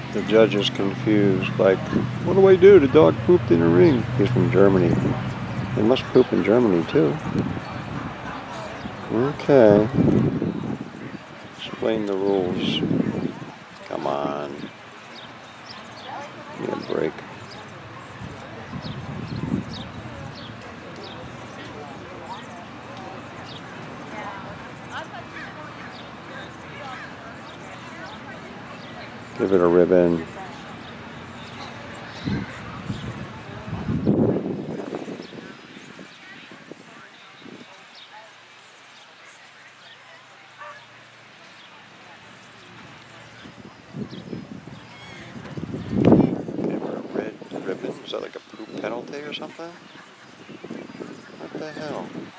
The judge is confused, like, what do I do? The dog pooped in a ring. He's from Germany. They must poop in Germany, too. Okay. Explain the rules. Come on. Give me a break. Give it a ribbon. Give her a red ribbon. Is that like a poop penalty or something? What the hell?